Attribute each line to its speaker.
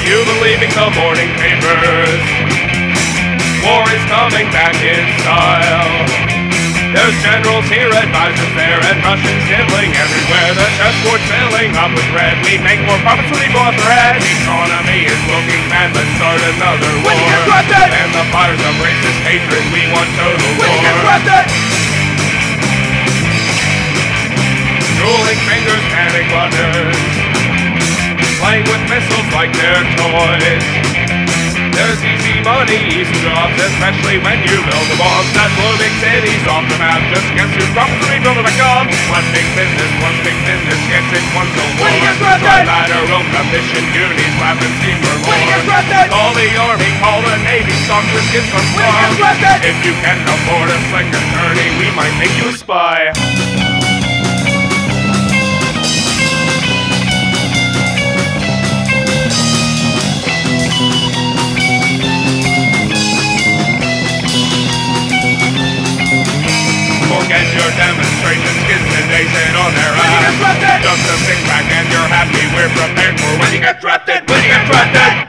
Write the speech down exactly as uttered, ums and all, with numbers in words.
Speaker 1: you believing the morning papers? War is coming back in style. There's generals here, advisors there, and Russians nibbling everywhere. The chessboard's filling up with red. We make more profits when we go off the red. The economy is looking bad, let's start another war.
Speaker 2: When you get corrupted!
Speaker 1: And the fires of racist hatred, we want total
Speaker 2: When
Speaker 1: war.
Speaker 2: you get corrupted!
Speaker 1: Drooling fingers, panic buttons, playing with missiles like they're toys. There's easy money, easy jobs, especially when you build the bombs that blow big cities off the map. Just guess who's profits to rebuild back up? One big business, one big business gets it once a war.
Speaker 2: When you get corrupted!
Speaker 1: Ladder, rope, commission, unis, lab and steam for more.
Speaker 2: When you get corrupted!
Speaker 1: Call the army, call the navy, stock risk is from
Speaker 2: When you get
Speaker 1: farm.
Speaker 2: corrupted!
Speaker 1: If you can't afford a slick attorney, we might make you a spy. Forget your demonstrations, kids today sit on their
Speaker 2: When you get
Speaker 1: ass.
Speaker 2: corrupted!
Speaker 1: Just a six pack and you're happy we're prepared for when you get drafted, when you get drafted.